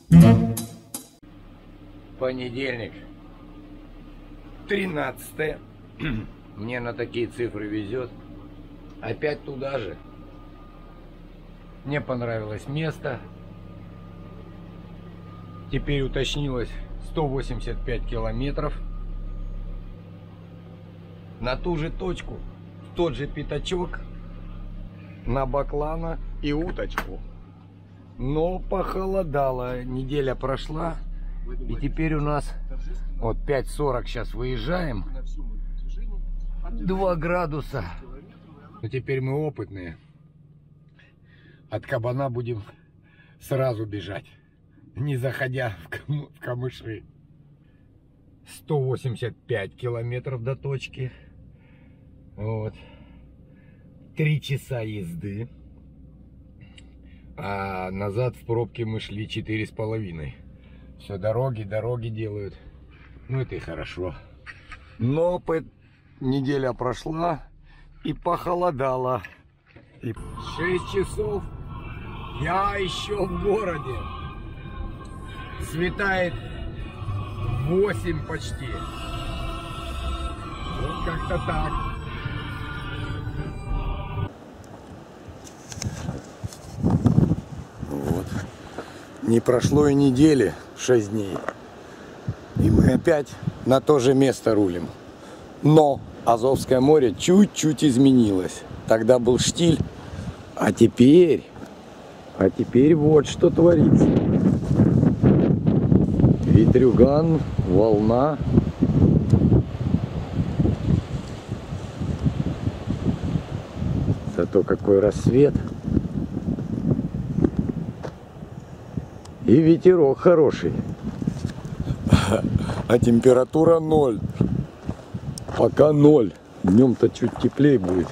Понедельник, 13-е. Мне на такие цифры везет. Опять туда же. Мне понравилось место. Теперь уточнилось 185 километров. На ту же точку, в тот же пятачок, на баклана и уточку. Но похолодало, неделя прошла. И теперь у нас вот 5:40 сейчас выезжаем. 2 градуса. Но теперь мы опытные. От кабана будем сразу бежать, не заходя в камыши. 185 километров до точки. Вот. 3 часа езды. А назад в пробке мы шли 4,5. Все, дороги делают. Ну, это и хорошо. Но неделя прошла и похолодало. И 6 часов я еще в городе. Светает 8 почти. Вот как-то так. Вот. Не прошло и недели, 6 дней. И мы опять на то же место рулим. Но Азовское море чуть-чуть изменилось. Тогда был штиль, а теперь вот что творится. Ветрюган, волна. Зато какой рассвет. И ветерок хороший. А температура 0. Пока 0. Днем-то чуть теплее будет.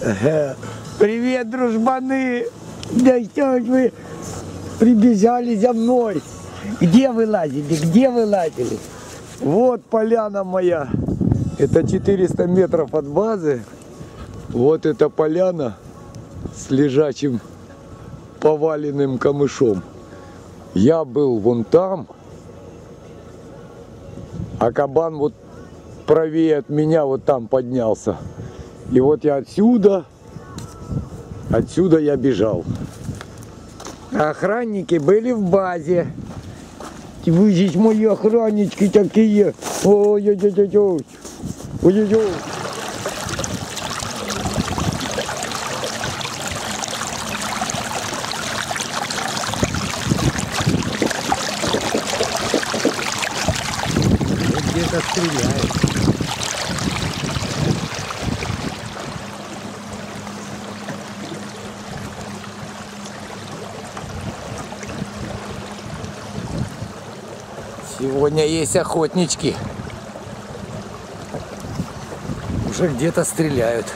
Привет, дружбаны! Да что ж вы прибежали за мной? Где вы лазили? Где вы лазили? Вот поляна моя. Это 400 метров от базы. Вот эта поляна с лежачим поваленным камышом. Я был вон там, а кабан вот правее от меня вот там поднялся. И вот я отсюда я бежал. Охранники были в базе. Вы здесь мои охраннички такие. Ой-ой-ой-ой. Ой-ой-ой. Где-то стреляет. Сегодня есть охотнички. Уже где-то стреляют.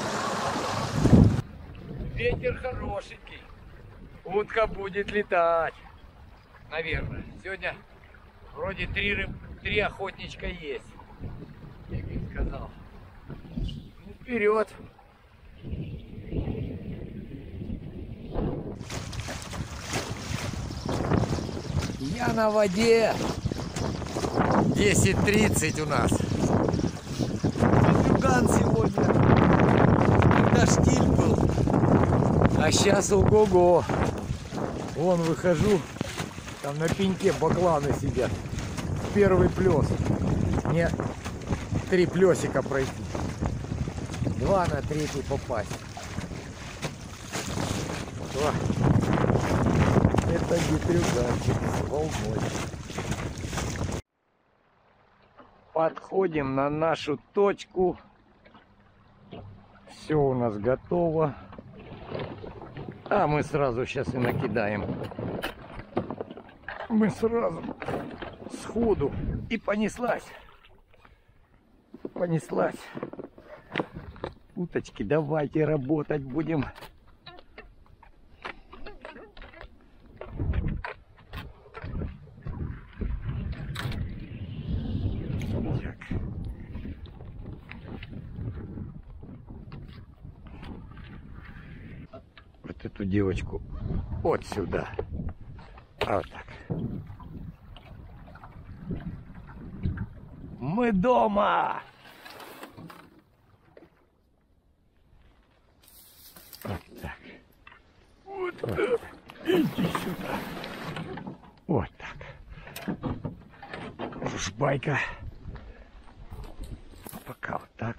Ветер хорошенький. Утка будет летать. Наверное. Сегодня вроде три охотничка есть. Я им сказал. Ну, вперед. Я на воде. 10:30 у нас. Бандюган сегодня. Когда штиль был. А сейчас ого-го. Вон выхожу. Там на пеньке бакланы сидят. Первый плес. Мне 3 плесика пройти. 2 на 3 попасть. О, это гитрюганчик с волной. Подходим на нашу точку. Все у нас готово. А мы сразу сейчас и накидаем. Мы сразу сходу. И понеслась. Понеслась. Уточки, давайте работать будем. Так. Вот эту девочку вот сюда. Вот так. Мы дома! Вот так. Вот так. Иди сюда. Вот так. Жбайка. Пока вот так.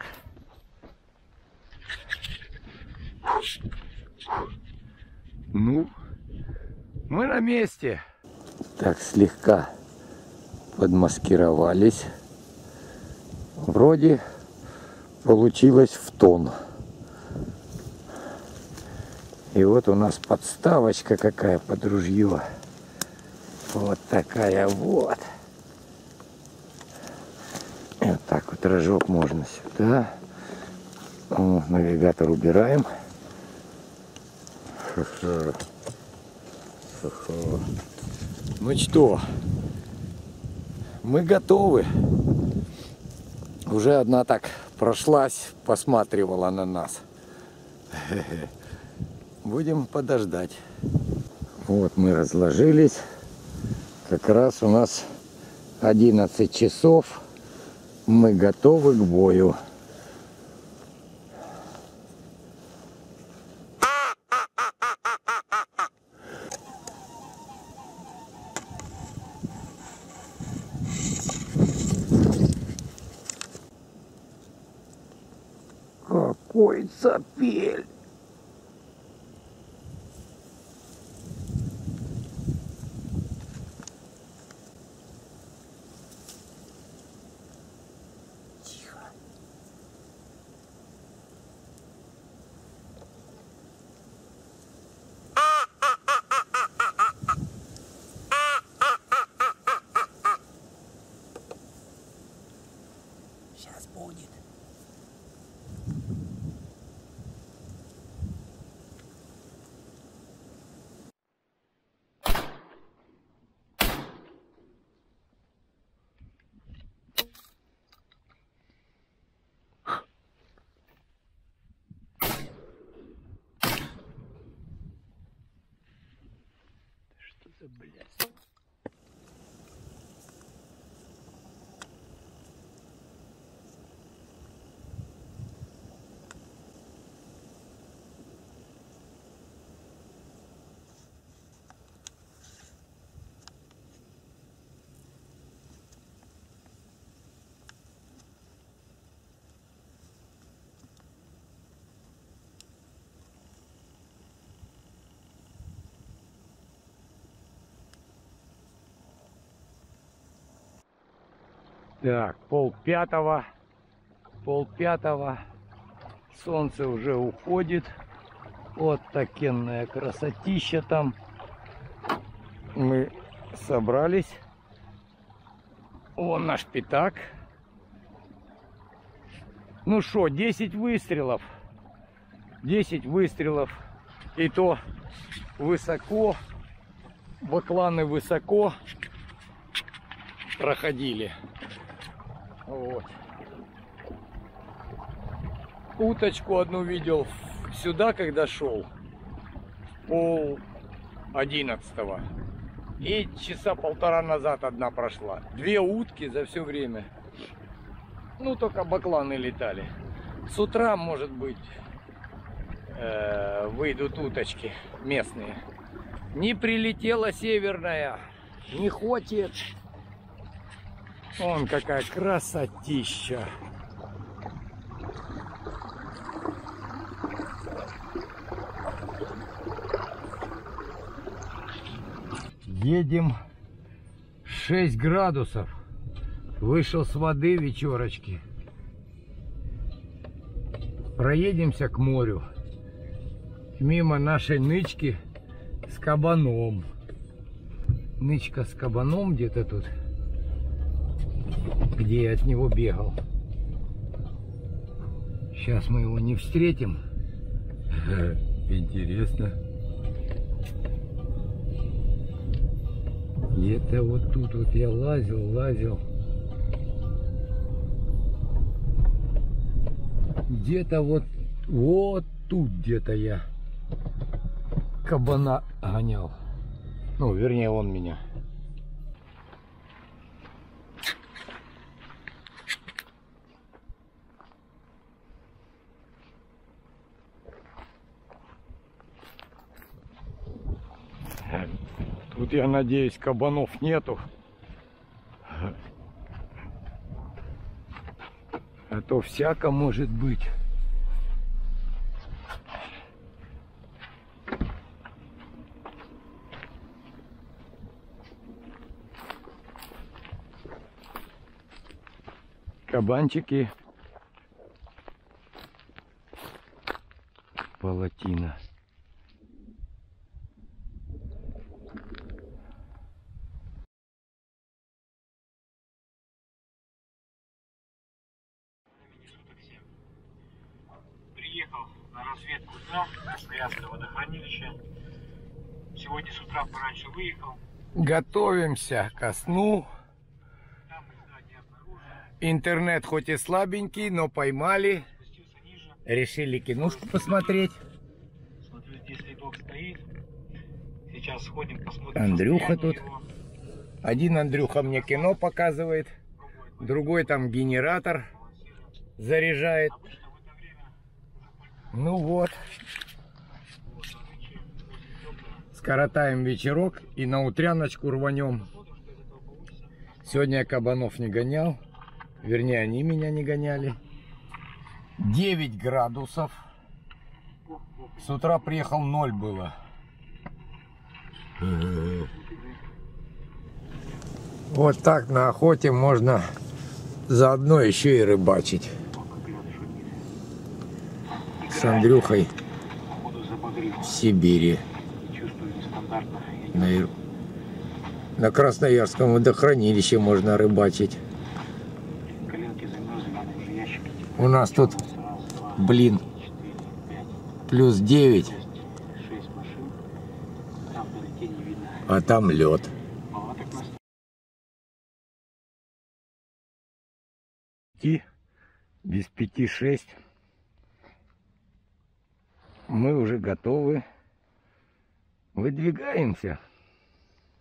Ну, мы на месте. Так, слегка подмаскировались. Вроде получилось в тон. И вот у нас подставочка какая под ружье. Вот такая вот. И вот так вот рожок можно сюда. О, навигатор убираем. Ну что, мы готовы. Уже одна так прошлась, посматривала на нас. Будем подождать. Вот мы разложились. Как раз у нас 11 часов. Мы готовы к бою. Какой цапель! Сейчас будет. Блядь. Так, полпятого. Солнце уже уходит. Вот такенная красотища там. Мы собрались. Вон наш пятак. Ну что, 10 выстрелов. 10 выстрелов. И то высоко. Бакланы высоко проходили. Вот. Уточку одну видел сюда, когда шел. 10:30. И часа полтора назад одна прошла. 2 утки за все время. Ну, только бакланы летали. С утра, может быть, выйдут уточки местные. Не прилетела северная. Не хочет. Вон какая красотища. Едем 6 градусов. Вышел с воды вечерочки. Проедемся к морю. Мимо нашей нычки с кабаном. Нычка с кабаном где-то тут. Где я от него бегал. Сейчас мы его не встретим. Интересно. Где-то вот тут вот я лазил. Где-то вот тут где-то я кабана гонял. Ну, вернее, он меня. Тут, я надеюсь, кабанов нету. А то всяко может быть. Кабанчики. Палатина. Приехал на разведку дна, Красноярское водохранилище. Сегодня с утра пораньше выехал. Готовимся ко сну. Там дна не обнаружил. Интернет хоть и слабенький, но поймали. Спустился ниже. Решили киношку посмотреть. Смотрю, здесь следок стоит. Сейчас сходим, посмотрим. Андрюха тут. Его. Один Андрюха мне кино показывает. Другой там генератор заряжает. Обычно в это время Ну вот. Скоротаем вечерок и на утряночку рванем. Сегодня я кабанов не гонял. Вернее, они меня не гоняли. 9 градусов. С утра приехал 0 было. Вот так на охоте можно заодно еще и рыбачить. С Андрюхой в Сибири. На Красноярском водохранилище можно рыбачить. У нас тут, блин, плюс 9, а там лед. Без 5-6 мы уже готовы. Выдвигаемся.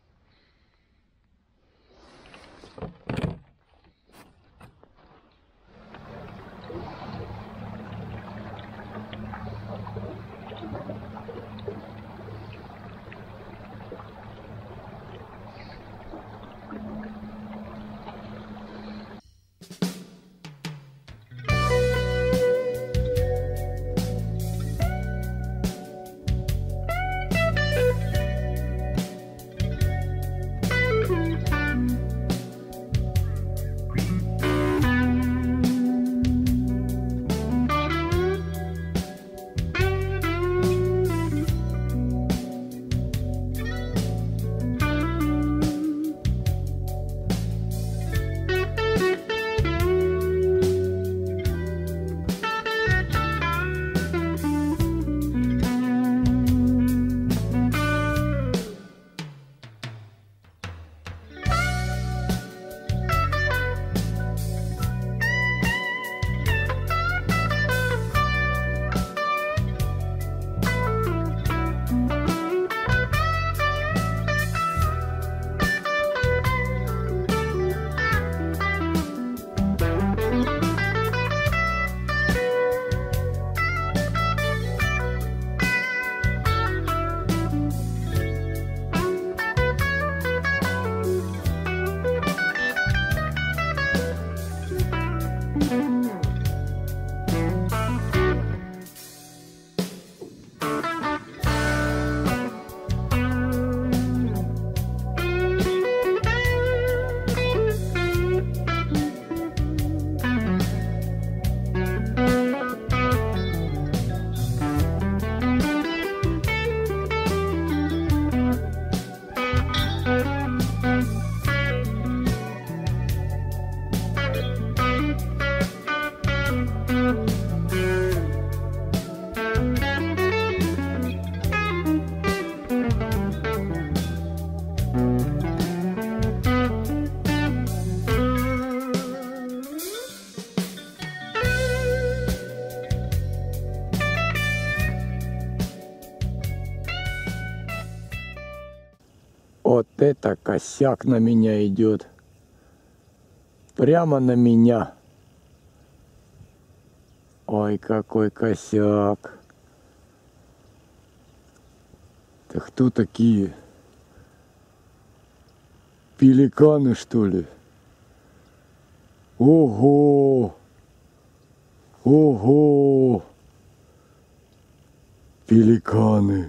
это косяк на меня идет. Прямо на меня. Ой, какой косяк. Это кто такие? Пеликаны, что ли? Ого! Ого! Пеликаны.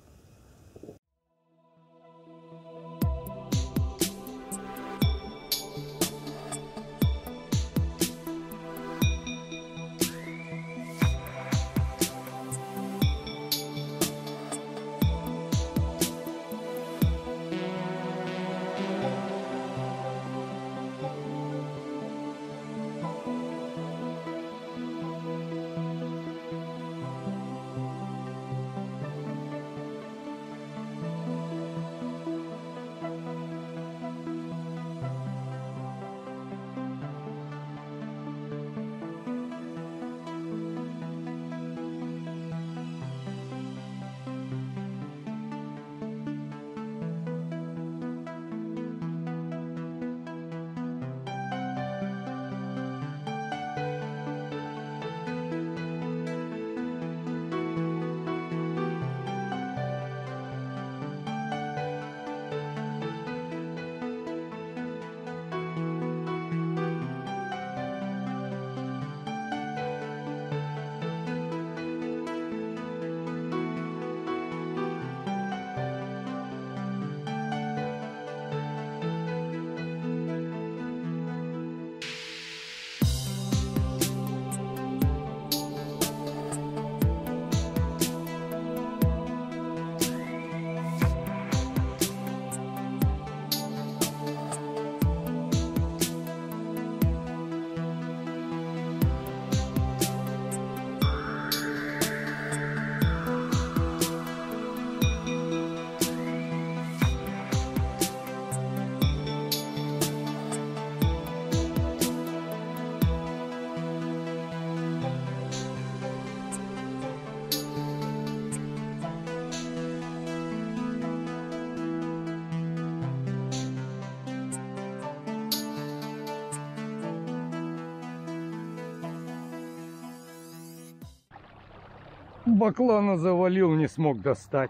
Баклана завалил, не смог достать.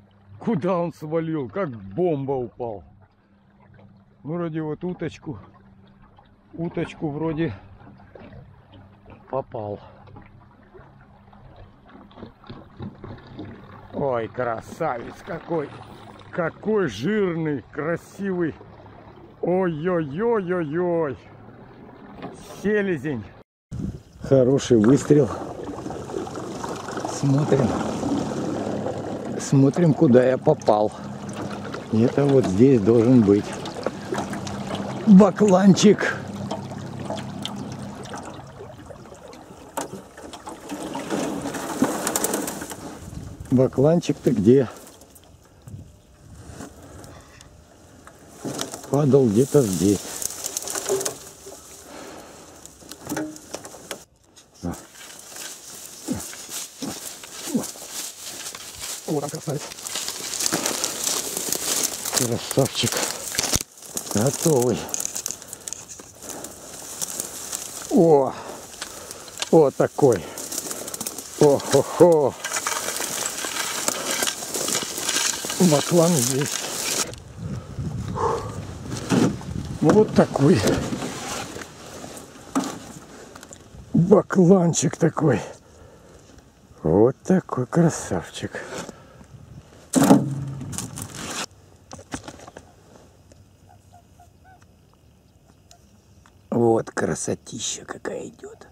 Куда он свалил? Как бомба упал. Вроде вот уточку вроде попал. Ой, красавец какой. Какой жирный, красивый. Ой-ой-ой-ой-ой. Селезень. Хороший выстрел. Смотрим, куда я попал. Это вот здесь должен быть бакланчик. Бакланчик, ты где? Падал где-то здесь. О, там красавец. Красавчик. Готовый. О! Вот такой. О-хо-хо. Баклан здесь. Вот такой. Бакланчик такой. Вот такой красавчик. Вот красотища какая идет.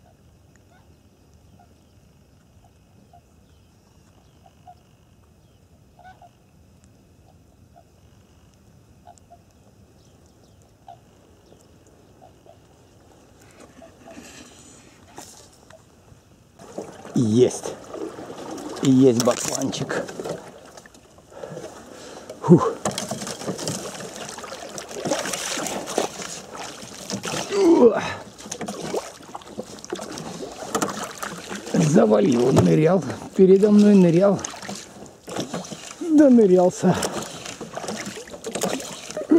Есть. Есть бакланчик. Фух. Завалил, он нырял, передо мной нырял, да нырялся.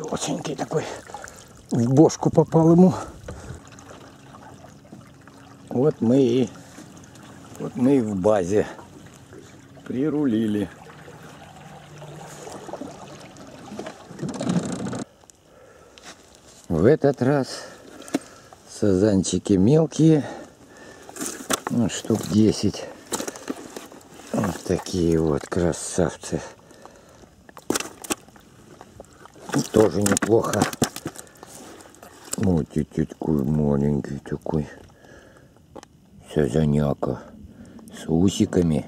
Хорошенький такой. В бошку попал ему. Вот мы и в базе прирулили. В этот раз сазанчики мелкие, ну, штук 10. Вот такие вот красавцы. Тоже неплохо. Вот такой маленький такой сазаняка с усиками.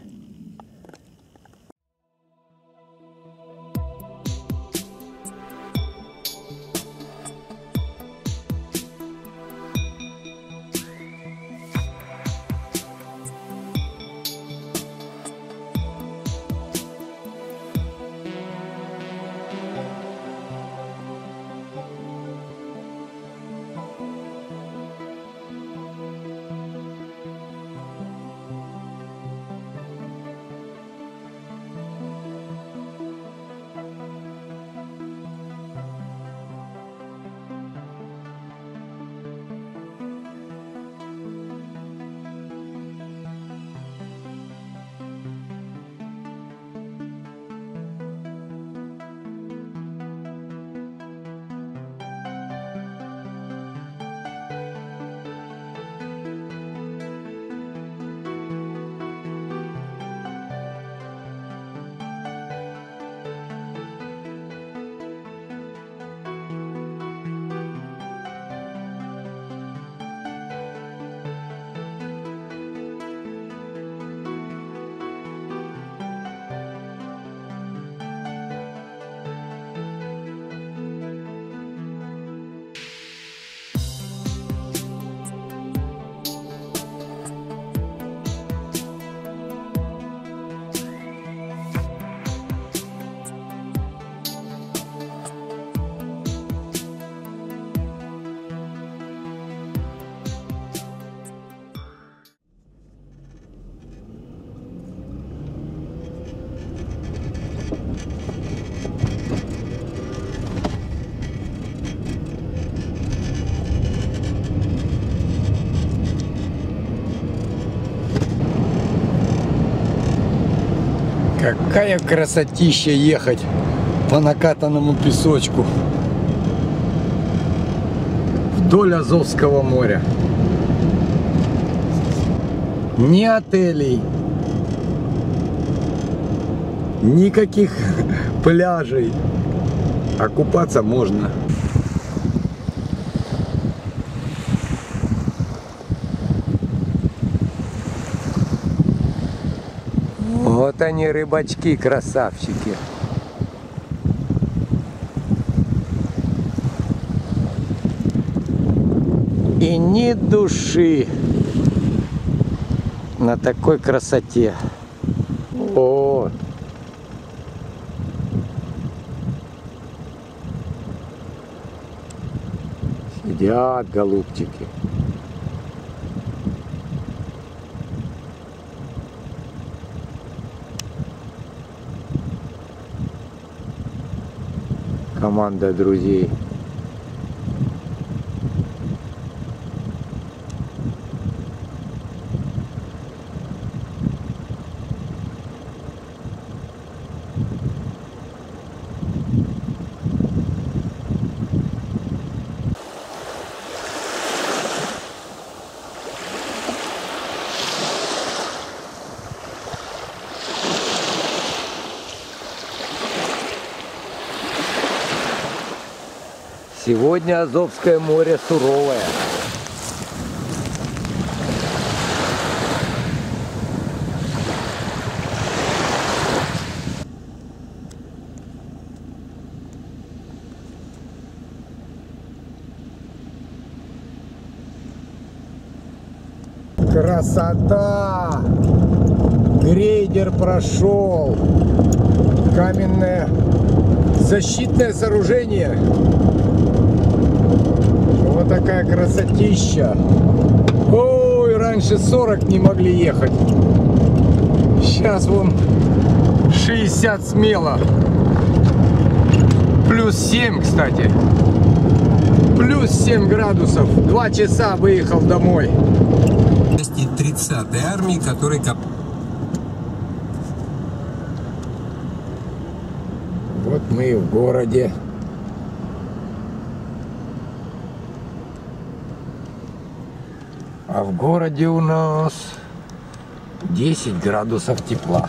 Какая красотища ехать по накатанному песочку вдоль Азовского моря. Ни отелей, никаких пляжей, а купаться можно. Вот они, рыбачки, красавчики. И ни души на такой красоте. О! Сидят голубчики. Команда друзей. Сегодня Азовское море суровое. Красота! Грейдер прошел. Каменное защитное сооружение. Вот такая красотища. Ой, раньше 40 не могли ехать. Сейчас вон 60 смело. Плюс 7, кстати. Плюс 7 градусов. 2 часа выехал домой. 30-й армии, который... Вот мы и в городе. А в городе у нас 10 градусов тепла.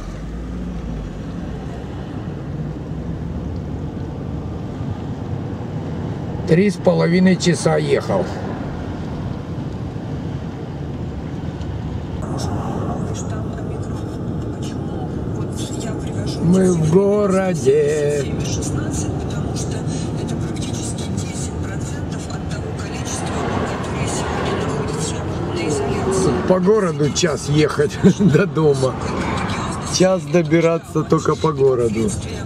Три с половиной часа ехал. Мы в городе. 16, потому что это практически 10% от того количества, которое сегодня находится на изоляции. По городу час ехать до дома. Час добираться только по городу.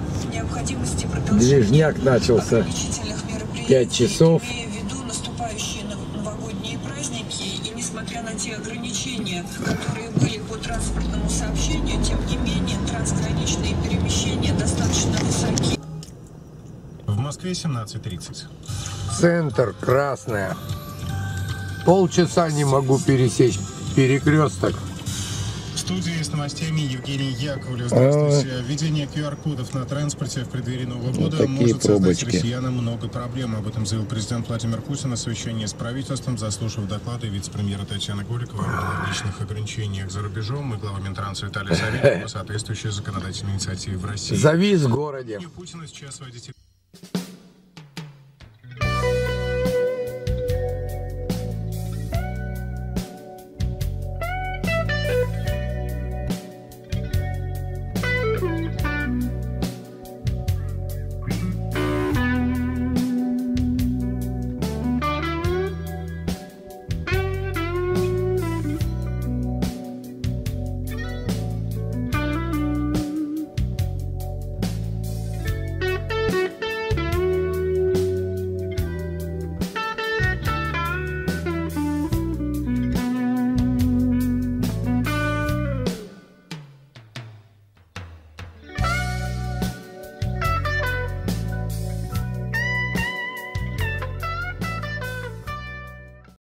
Движняк начался. 5 часов. Имея в виду наступающие новогодние праздники, и несмотря на те ограничения, которые были по транспортному сообщению, тем не менее трансграничные перемещения достаточно высоки. В Москве 17:30. Центр, Красная. Полчаса не могу пересечь перекресток. В студии с новостями Евгений Яковлев. Здравствуйте. Введение QR-кодов на транспорте в преддверии Нового года может создать россиянам много проблем. Об этом заявил президент Владимир Путин на совещании с правительством, заслушав доклады вице-премьера Татьяны Голиковой о аналогичных ограничениях за рубежом и глава Минтранса Виталия Савельева соответствующей законодательной инициативе в России. Завис в городе. Путина сейчас водитель...